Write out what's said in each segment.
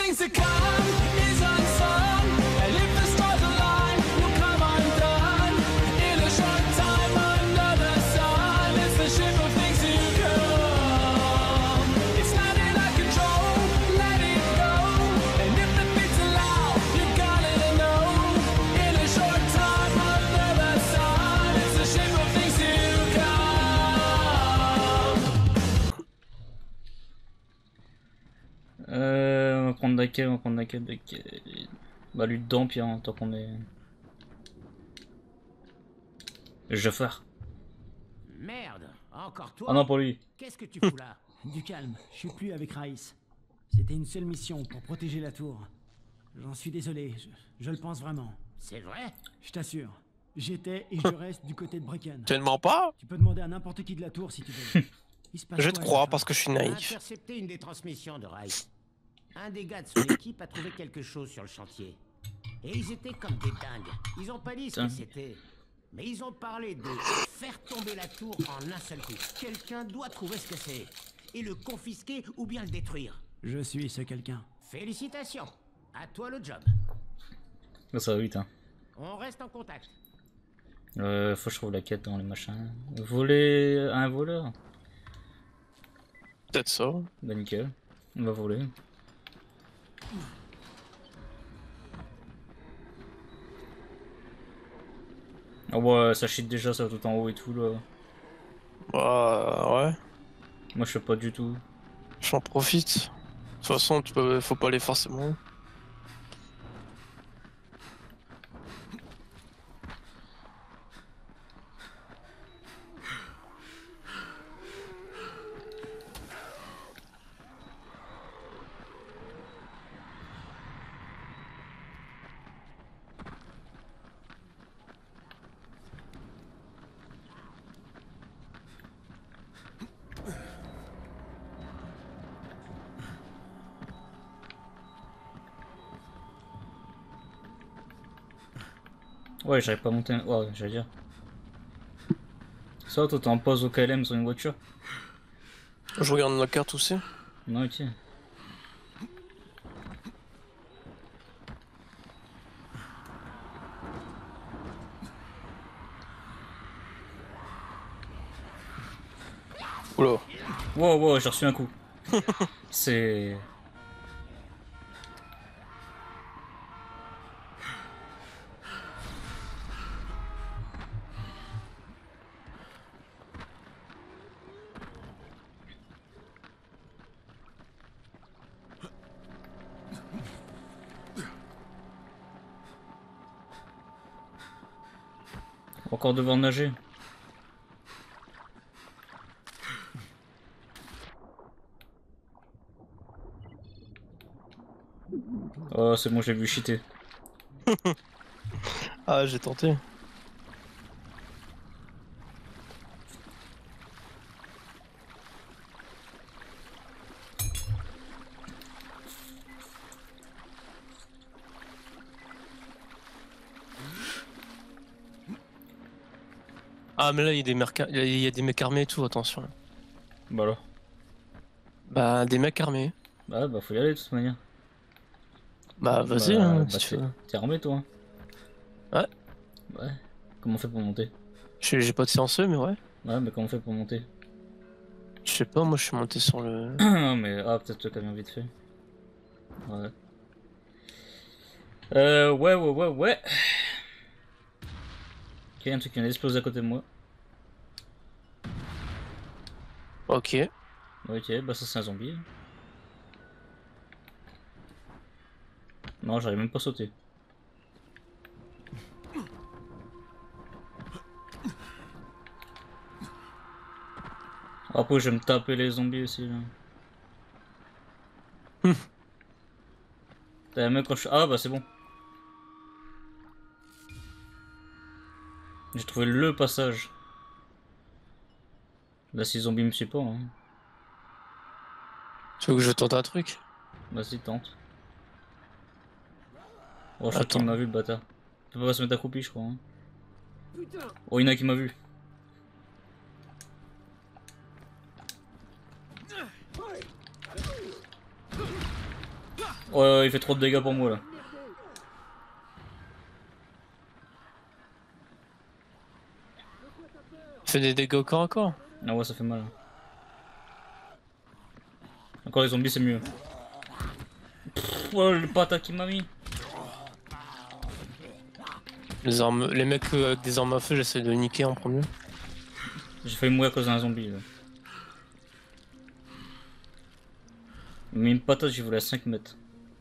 things to come is unsung. And if the stars align, we'll come undone. In a short time under the sun, it's the ship of things to come. It's not in our control, let it go. And if the beats are loud, you gotta know. In a short time under the sun, it's the ship of things to come. On va prendre laquelle, Bah lui dedans, puis tant qu'on est... Jafar. Merde, encore toi. Ah non, pour lui. Qu'est-ce que tu fous là? Du calme, je suis plus avec Raïs. C'était une seule mission pour protéger la tour. J'en suis désolé, je le pense vraiment. C'est vrai? Je t'assure. J'étais et je reste du côté de Brecken. Tu ne mens pas? Tu peux demander à n'importe qui de la tour si tu veux. Il se passe Je quoi te à la crois fin? parce que je suis On a naïf. intercepté une des transmissions de Rice. Un des gars de son équipe a trouvé quelque chose sur le chantier. Et ils étaient comme des dingues. Ils ont pas dit ce que c'était. Mais ils ont parlé de faire tomber la tour en un seul coup. Quelqu'un doit trouver ce que c'est. Et le confisquer ou bien le détruire. Je suis ce quelqu'un. Félicitations. À toi le job. Ça va vite, hein. On reste en contact. Faut que je trouve la quête dans les machins. Voler un voleur. Peut-être ça. Bah nickel. On va voler. Ah ouais, ça cheat déjà, ça va tout en haut et tout là. Bah ouais, Moi je sais pas du tout. j'en profite. De toute façon, faut pas aller forcément. Ouais, j'arrive pas à monter. Ouais, j'allais dire. Ça, toi t'es en pause au KLM sur une voiture? Je regarde la carte aussi. Non, ok. Oula. Wow, wow, j'ai reçu un coup. C'est... Encore devoir nager. Oh, c'est bon, j'ai vu cheater. Ah, j'ai tenté. Ah, mais là, il y a des mecs armés et tout, attention. Bah alors. Bah, des mecs armés. Bah faut y aller de toute manière. Bah, vas-y, hein, si tu veux. T'es armé toi? Ouais. Ouais. Comment on fait pour monter? J'ai pas de silencieux, mais ouais. Ouais, mais comment on fait pour monter? Je sais pas, moi je suis monté sur le... Mais peut-être le camion vite fait. Ouais. Ouais. Ok, un truc qui vient d'exploser à côté de moi. Ok. Ok, bah ça c'est un zombie. Non, j'arrive même pas à sauter. Après, je vais me taper les zombies aussi là. T'as un mec quand je... Ah bah c'est bon. J'ai trouvé le passage. Là si zombie me suit pas hein. Tu veux que je tente un truc? Vas-y tente. Oh je crois Attends. qu'il m'a vu le bâtard. Tu peux pas se mettre accroupi je crois hein. Oh il y en a qui m'a vu. Ouais, il fait trop de dégâts pour moi là. Il fait des dégâts au corps à corps. Ah ouais, ça fait mal. Encore les zombies, c'est mieux. Pff, oh, le patate qui m'a mis. Les mecs avec des armes à feu, j'essaie de niquer en premier. J'ai failli mourir à cause d'un zombie là. Mais une patate, j'ai volé à 5 mètres.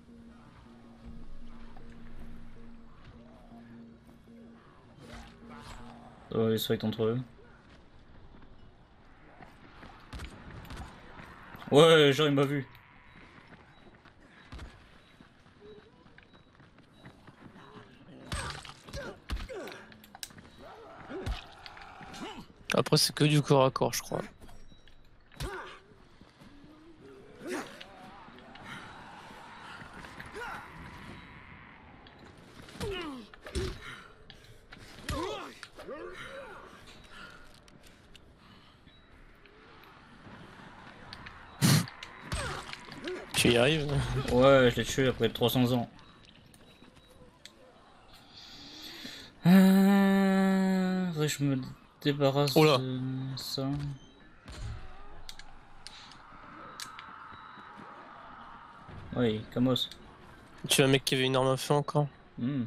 Oh, ils se fight entre eux. Ouais, genre il m'a vu. Après, c'est que du corps à corps, je crois. Tu y arrives? Ouais, je l'ai tué après 300 ans. Faudrait que je me débarrasse Oh là. de ça. Oui, Kamos. Tu es un mec qui avait une arme à feu encore? Hmm.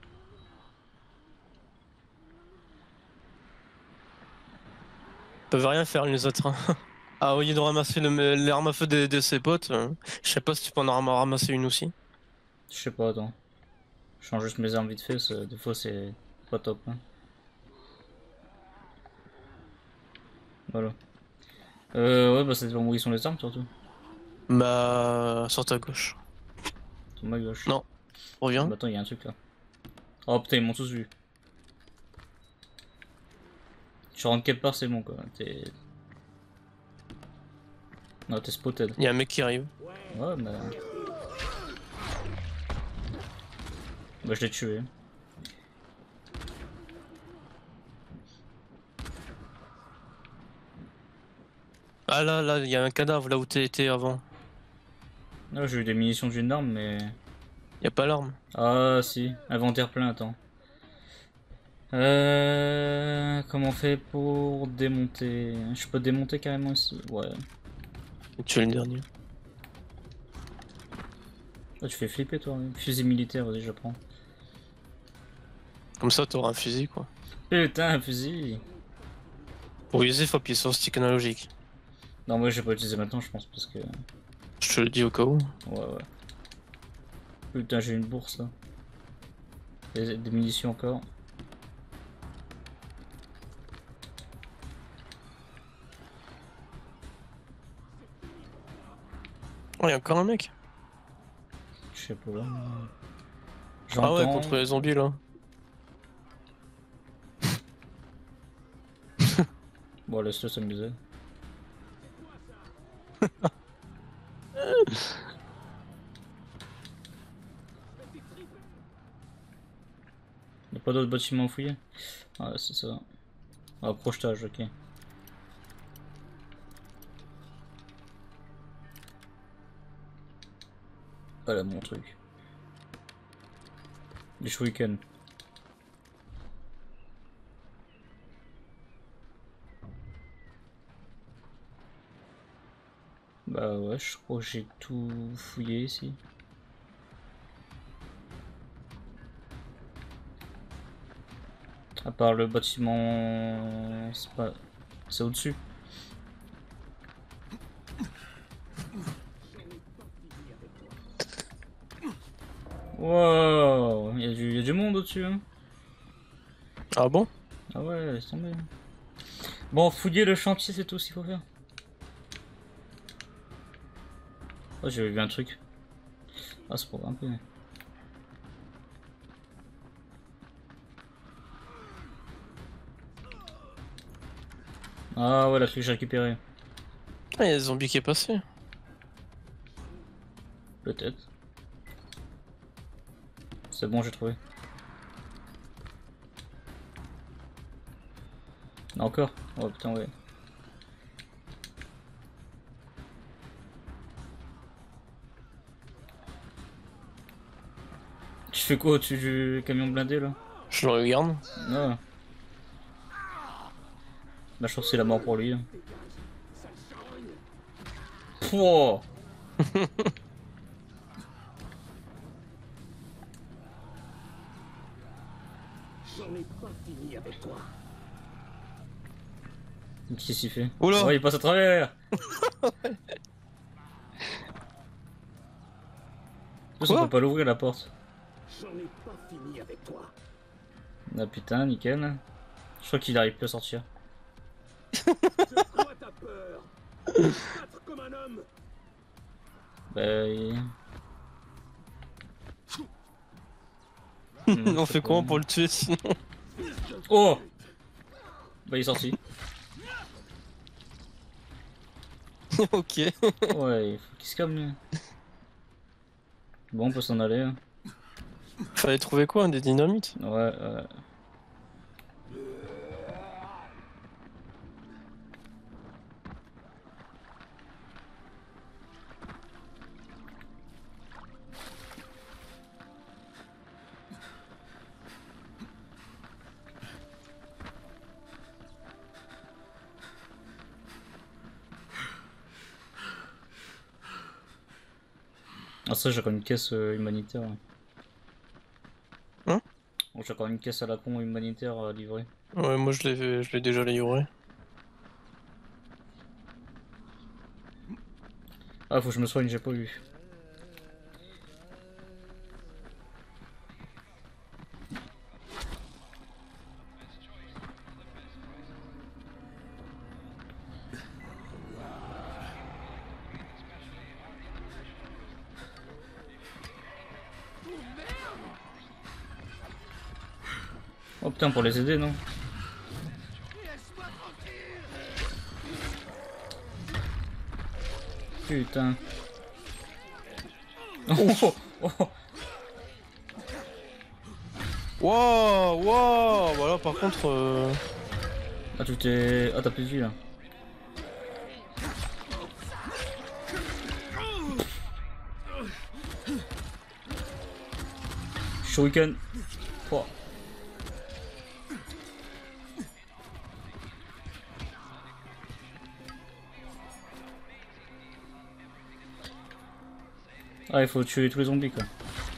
Ils peuvent rien faire les autres. Hein. Ah, au lieu de ramasser l'arme à feu de ses potes, je sais pas si tu peux en ramasser une aussi. Je sais pas, attends. Je change juste mes armes vite fait, des fois c'est pas top. Hein. Voilà. Ouais, bah ça dépend où ils sont les armes surtout. Bah, sur ta gauche. Sur ma gauche. Non. Reviens. Bah attends, il y a un truc là. Oh putain, ils m'ont tous vu. Tu rentres quelque part, c'est bon quoi. T'es. Non, t'es spotted. Il y a un mec qui arrive. Ouais, bah. Bah, je l'ai tué. Ah là, il y a un cadavre là où t'étais avant. Là, j'ai eu des munitions d'une arme, mais. Y a pas l'arme. Ah, si. Inventaire plein, attends. Comment on fait pour démonter? Je peux démonter carrément ici? Ouais. Tu es le dernier. Ah, tu fais flipper toi. Fusil militaire, vas-y, je prends. Comme ça, t'auras un fusil quoi. Putain, un fusil! Pour user, faut appuyer sur le stick analogique. Non, moi, je vais pas l'utiliser maintenant, je pense, parce que. Je te le dis au cas où. Ouais. Putain, j'ai une bourse là. Des munitions encore. Oh, y a encore un mec. Je sais pas là. Ah ouais, J'entends. contre les zombies là. Bon, laisse-le s'amuser. Y'a pas d'autres bâtiments fouillés? Ah, c'est ça. Ah, projetage, ok. Voilà mon truc. Du week-end. Bah ouais, je crois que j'ai tout fouillé ici. À part le bâtiment... C'est pas... C'est au-dessus. Wow, y a du monde au-dessus. Hein. Ah bon? Ah ouais, laisse tomber. Bon, fouiller le chantier, c'est tout ce qu'il faut faire. Oh, j'ai vu un truc. Ah, c'est pour un peu. Ah ouais, la truc que j'ai récupéré. Ah, y'a des zombies qui est passé. Peut-être. C'est bon, j'ai trouvé. Encore? Oh putain, ouais. Tu fais quoi au-dessus du camion blindé là? Je le regarde. Ah. Bah, je trouve que c'est la mort pour lui. Hein. Pouah. Qu'est-ce qu'il fait? Oula. Oh, il passe à travers! On Quoi? peut pas l'ouvrir la porte. Ah putain, nickel. Je crois qu'il arrive plus à sortir. Bah, On fait comment pour le tuer sinon? Oh! Bah, il est sorti. Ok. Ouais, il faut qu'il se calme lui. Bon, on peut s'en aller. Hein. Fallait trouver quoi? Des dynamites? Ouais, ouais. Ah ça j'ai encore une caisse humanitaire. Hein? J'ai encore une caisse à la con humanitaire à livrer. Ouais, moi je l'ai déjà livré. Ah faut que je me soigne, j'ai pas vu. Oh putain pour les aider non? Putain. Oh, oh, oh. Wow, wow. Voilà, par contre. Ah tout est... Ah t'as plus de vie là. Shuriken. Oh. Ah il faut tuer tous les zombies quoi.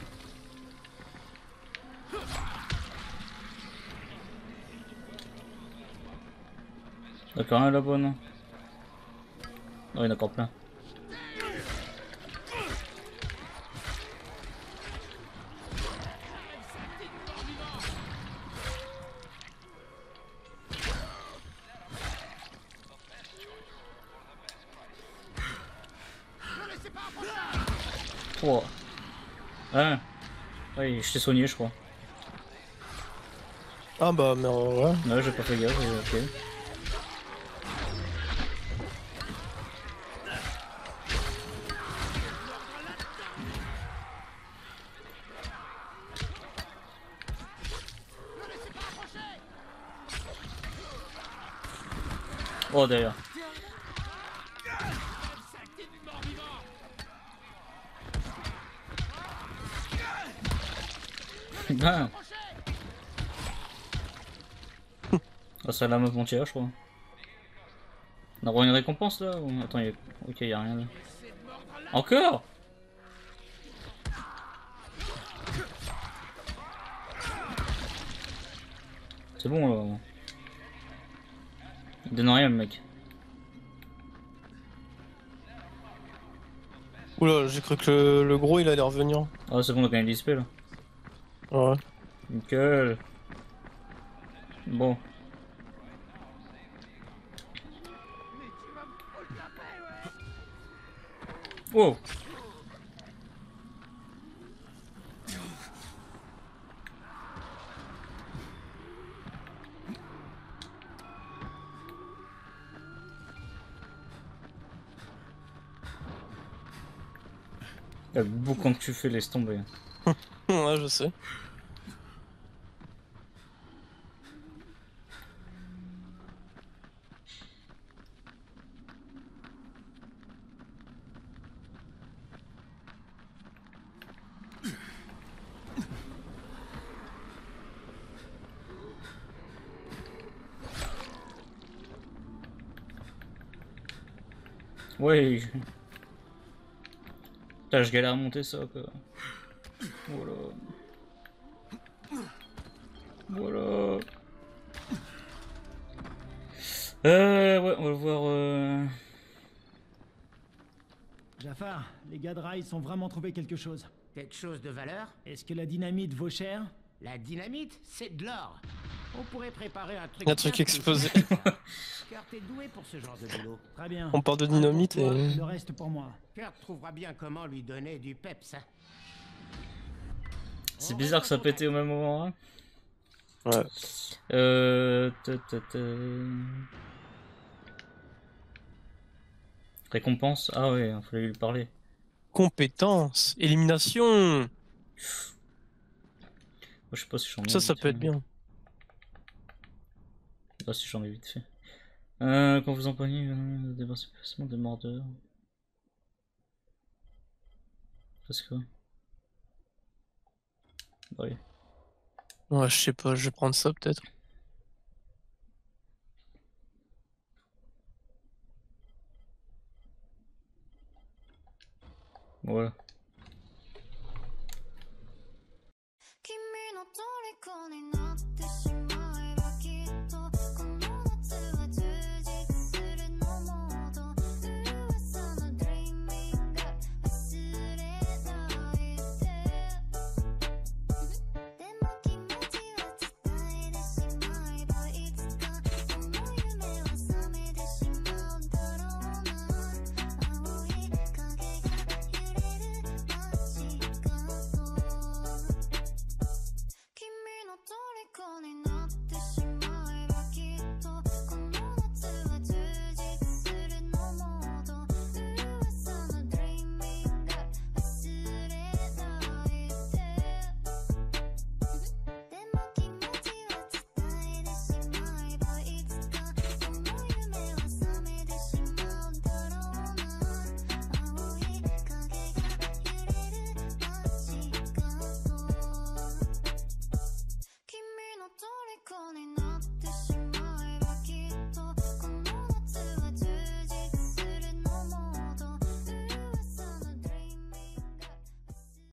D'accord, un là-bas non? Non, il y en a encore plein. Oh. Ah. Ouais, je t'ai soigné je crois. Ah bah, mais ouais. Ouais, j'ai pas fait gaffe, ok. Oh derrière. Ben. Ah, ça l'a mon tir, je crois. On a une récompense là ou... Attends, ok, y a rien là. Encore? C'est bon là. Il donne rien le mec. Oula, j'ai cru que le gros il allait revenir. Ah c'est bon, on a gagné l'XP là. Ouais. Nickel. Bon. Wow. Le boucan que tu fais, laisse tomber. Ouais, je sais. Ouais. Putain, je galère à monter ça quoi. Voilà. Voilà. Ouais, on va le voir. Jafar, les gars de Rise ont vraiment trouvé quelque chose. Quelque chose de valeur? Est-ce que la dynamite vaut cher? La dynamite, c'est de l'or. On pourrait préparer un truc. Un truc bien explosé. spécial, ça. Kurt est doué pour ce genre de boulot. Très bien. On parle de Un pour dynamite toi, et... le reste pour moi. Kurt trouvera bien comment lui donner du peps. Hein. C'est On bizarre reste que ça en contact. pétait au même moment. Hein. Ouais. Ta. Récompense? Ah ouais, il fallait lui parler. Compétence, élimination. Moi, je sais pas si j'en ai Ça vite peut fait. être bien. Je sais pas si j'en ai vite fait. Quand vous empoignez, débarrassez plus facilement des mordeurs. Parce que. Bah oui. Ouais, je sais pas, je vais prendre ça peut-être. Voilà.